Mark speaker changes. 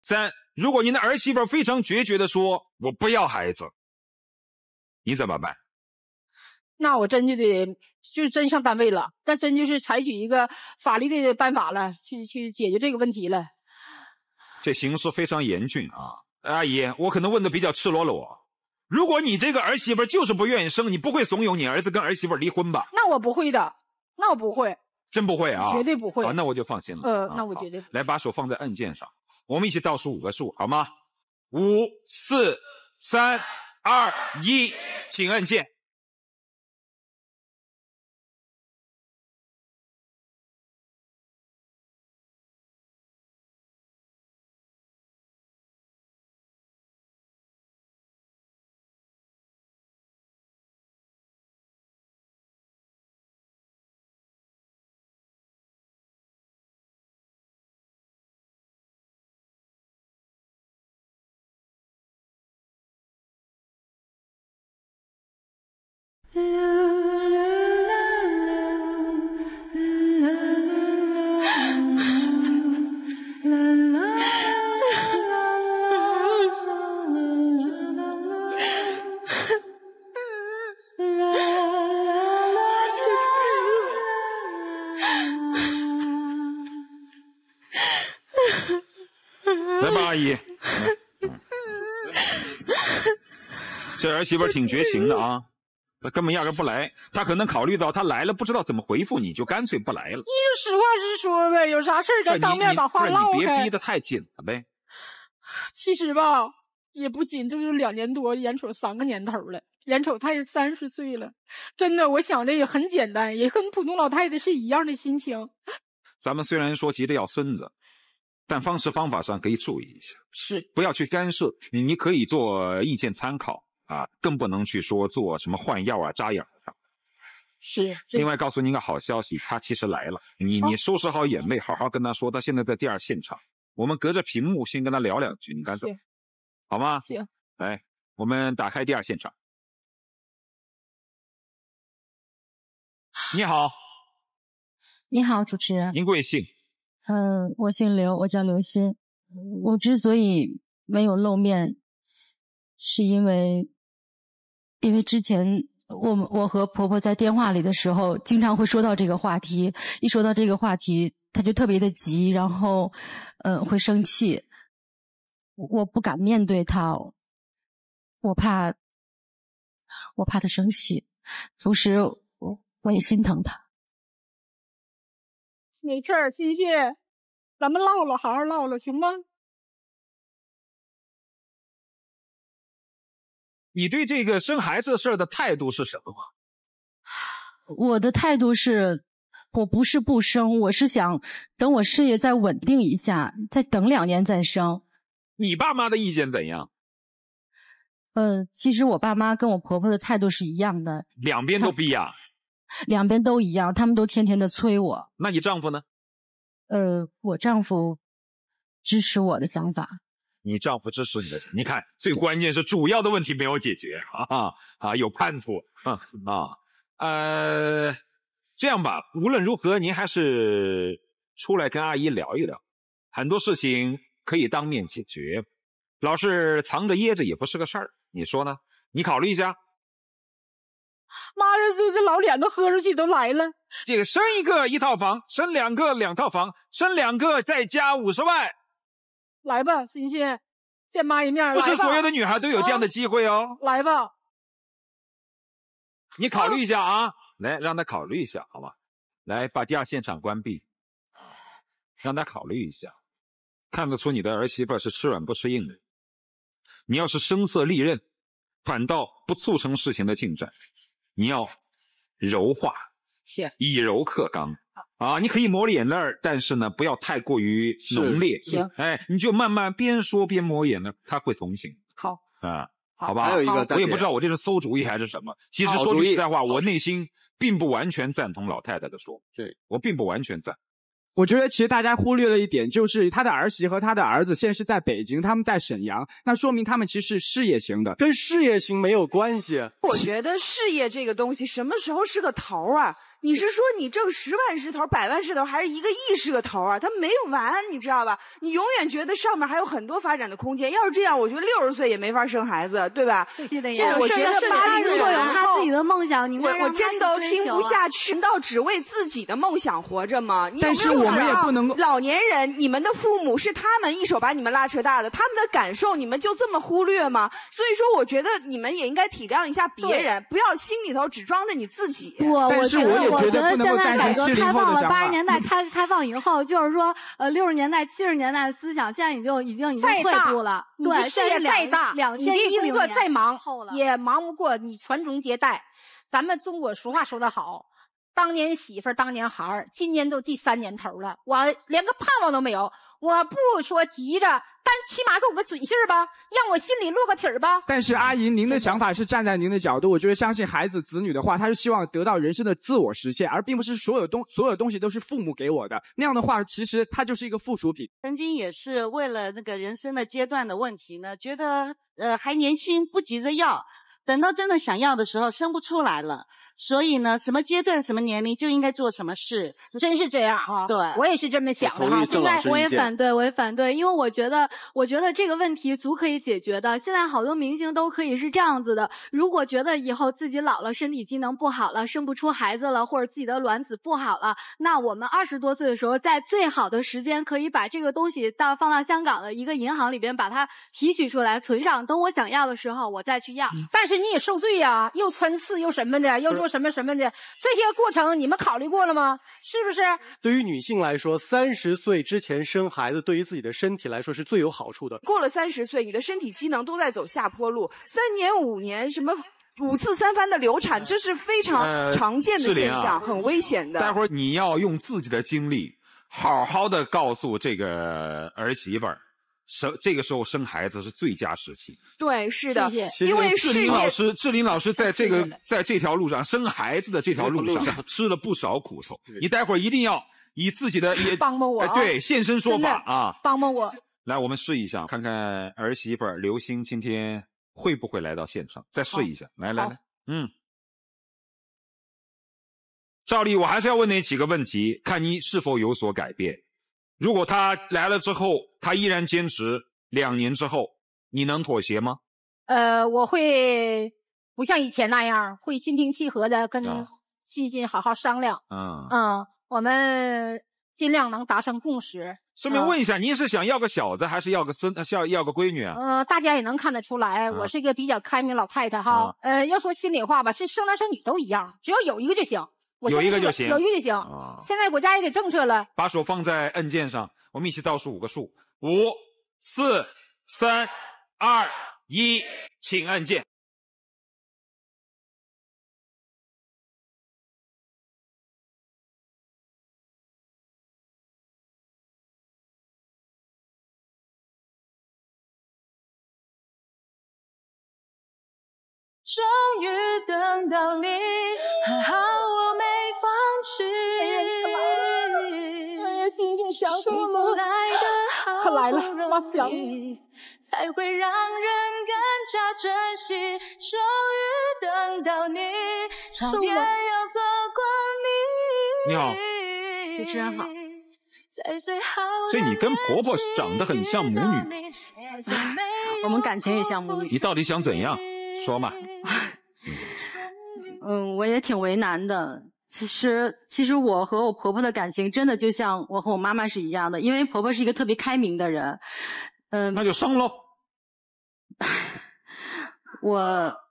Speaker 1: 3，如果您的儿媳妇非常决绝的说我不要孩子，你怎么办？
Speaker 2: 那我真就真上单位了，那真就是采取一个法律的办法了，去解决这个问题了。
Speaker 1: 这形势非常严峻啊！阿姨，我可能问的比较赤裸裸。如果你这个儿媳妇就是不愿意生，你不会怂恿你儿子跟儿媳妇离婚吧？
Speaker 2: 那我不会的，那我不会，
Speaker 1: 真不会啊？
Speaker 2: 绝对不会。
Speaker 1: 那我就放心了。
Speaker 2: 那我绝对不会。
Speaker 1: 来，把手放在按键上，我们一起倒数5个数，好吗？5、4、3、2、1，请按键。来吧，阿姨。这儿媳妇挺绝情的啊，她根本压根不来。她可能考虑到她来了不知道怎么回复你，就干脆不来了。
Speaker 2: 你就实话实说呗，有啥事咱当面把话唠开。
Speaker 1: 你别逼得太紧了呗。
Speaker 2: 其实吧，也不紧，这就是2年多，眼瞅3个年头了，眼瞅她也30岁了。真的，我想的也很简单，也跟普通老太太是一样的心情。
Speaker 1: 咱们虽然说急着要孙子，但方式方法上可以注意一下，
Speaker 2: 是
Speaker 1: 不要去干涉，你可以做意见参考啊，更不能去说做什么换药啊、扎眼啊。
Speaker 2: 是。
Speaker 1: 另外告诉您个好消息，他其实来了，你收拾好眼泪，好好跟他说，他现在在第2现场，我们隔着屏幕先跟他聊2句，你看怎么？好吗？
Speaker 2: 行。
Speaker 1: 来，我们打开第2现场。你好。
Speaker 3: 你好，主持人。
Speaker 1: 您贵姓？
Speaker 3: 我姓刘，我叫刘鑫。我之所以没有露面，是因为之前我和婆婆在电话里的时候，经常会说到这个话题。一说到这个话题，她就特别的急，然后会生气。我不敢面对她，我怕她生气，同时我也心疼她。
Speaker 2: 没事儿，欣欣，咱们唠唠，好好唠唠，行吗？
Speaker 1: 你对这个生孩子的事的态度是什么？
Speaker 3: 我的态度是，我不是不生，我是想等我事业再稳定一下，再等2年再生。
Speaker 1: 你爸妈的意见怎样？
Speaker 3: 其实我爸妈跟我婆婆的态度是一样的，
Speaker 1: 两边都逼啊。
Speaker 3: 两边都一样，他们都天天的催我。
Speaker 1: 那你丈夫呢？
Speaker 3: 我丈夫支持我的想法。
Speaker 1: 你丈夫支持你的，你看，最关键是主要的问题没有解决有叛徒这样吧，无论如何，您还是出来跟阿姨聊一聊，很多事情可以当面解决，老是藏着掖着也不是个事儿，你说呢？你考虑一下。
Speaker 2: 妈呀，这老脸都喝出去都来了。
Speaker 1: 这个生1个1套房，生2个2套房，生2个再加50万。
Speaker 2: 来吧，欣欣，见妈一面。
Speaker 1: 不是所有的女孩都有这样的机会哦。
Speaker 2: 来吧，
Speaker 1: 你考虑一下啊，来让他考虑一下，好吧？来，把第2现场关闭，让他考虑一下。看得出你的儿媳妇是吃软不吃硬的。你要是声色利刃，反倒不促成事情的进展。你要柔化，以柔克刚啊！你可以抹眼泪，但是呢，不要太过于浓烈。
Speaker 2: 行，
Speaker 1: 你就慢慢边说边抹眼泪，他会同情。
Speaker 2: 好
Speaker 1: 好吧。
Speaker 4: 还有一个，
Speaker 1: 我也不知道我这是馊主意还是什么。其实说句实在话，我内心并不完全赞同老太太的说，
Speaker 4: 对，
Speaker 1: 我并不完全赞。
Speaker 5: 我觉得其实大家忽略了一点，就是他的儿媳和他的儿子现在是在北京，他们在沈阳，那说明他们其实是事业型的，
Speaker 4: 跟事业型没有关系。
Speaker 6: 我觉得事业这个东西什么时候是个头啊？
Speaker 4: 你是说你挣10万是头，100万是头，还是1个亿是个头啊？它没有完，你知道吧？你永远觉得上面还有很多发展的空间。要是这样，我觉得60岁也没法生孩子，对吧？
Speaker 6: 对的呀。
Speaker 4: 这我觉得
Speaker 6: 80如果有他自己的梦想，你
Speaker 4: 我真都听不下去。难道只为自己的梦想活着吗？
Speaker 5: 但是我们也不能
Speaker 4: 老年人，你们的父母是他们一手把你们拉扯大的，他们的感受你们就这么忽略吗？所以说，我觉得你们也应该体谅一下别人，不要心里头只装着你自己。
Speaker 5: 但是我也觉得不能够赞成70后的想法。
Speaker 6: 80年代开放以后，就是说，60年代、70年代的思想，现在已经退步了。对，
Speaker 2: 事业再大
Speaker 6: ，2010
Speaker 2: 你的工作再忙，
Speaker 6: 后了
Speaker 2: 也忙不过你传宗接代。咱们中国俗话说得好，当年媳妇儿当年孩儿，今年都第3年头了，我连个盼望都没有。我不说急着，但起码给我个准信儿吧，让我心里落个体儿吧。
Speaker 5: 但是阿姨，您的想法是站在您的角度，我觉得相信孩子子女的话，他是希望得到人生的自我实现，而并不是所有东西都是父母给我的。那样的话，其实它就是一个附属品。
Speaker 7: 曾经也是为了那个人生的阶段的问题呢，觉得还年轻，不急着要。等到真的想要的时候，生不出来了，所以呢，什么阶段、什么年龄就应该做什么事，
Speaker 2: 真是这样啊！
Speaker 7: 对，
Speaker 2: 我也是这么想的哈。
Speaker 6: 现在我也反对，因为我觉得这个问题足可以解决的。现在好多明星都可以是这样子的：如果觉得以后自己老了，身体机能不好了，生不出孩子了，或者自己的卵子不好了，那我们20多岁的时候，在最好的时间，可以把这个东西放到香港的一个银行里边，把它提取出来存上，等我想要的时候，我再去要。
Speaker 2: 但是你也受罪呀，又穿刺又什么的，又做什么什么的，这些过程你们考虑过了吗？是不是？
Speaker 8: 对于女性来说，30岁之前生孩子，对于自己的身体来说是最有好处的。
Speaker 4: 过了30岁，你的身体机能都在走下坡路，3年5年什么5次3番的流产，这是非常常见的现象，很危险的。
Speaker 1: 待会儿你要用自己的经历，好好的告诉这个儿媳妇儿。这个时候生孩子是最佳时期。
Speaker 4: 对，是的，
Speaker 2: 谢谢。
Speaker 4: 因为
Speaker 1: 志玲老师在这条路上生孩子的这条路上吃了不少苦头。你待会儿一定要以自己的
Speaker 2: 帮帮我，
Speaker 1: 对，现身说法啊，
Speaker 2: 帮帮我。
Speaker 1: 来，我们试一下，看看儿媳妇刘星今天会不会来到现场，再试一下。来，照例我还是要问你几个问题，看你是否有所改变。如果他来了之后，他依然坚持2年之后，你能妥协吗？
Speaker 2: 我会不像以前那样，会心平气和的跟欣欣好好商量。我们尽量能达成共识。
Speaker 1: 顺便问一下，您是想要个小子，还是要个要个闺女啊？
Speaker 2: 大家也能看得出来，我是一个比较开明老太太哈。要说心里话吧，是生男生女都一样，只要有一个就行。
Speaker 1: 有一个就行。
Speaker 2: 现在国家也给政策了，
Speaker 1: 把手放在按键上，我们一起倒数5个数，5、4、3、2、1，请按键。
Speaker 9: 终于等到你，还好我没放弃。
Speaker 2: 哎呀，欣欣想
Speaker 9: 幸福来得好不容易，才会让人更加珍惜。终于等到你，差点要错过你。
Speaker 1: 你好，
Speaker 6: 主持人好。
Speaker 1: 所以你跟婆婆长得很像母女，
Speaker 3: 我们感情也像母女。
Speaker 1: 你到底想怎样？说嘛。
Speaker 3: 我也挺为难的。其实我和我婆婆的感情真的就像我和我妈妈是一样的，因为婆婆是一个特别开明的人。
Speaker 1: 那就生喽。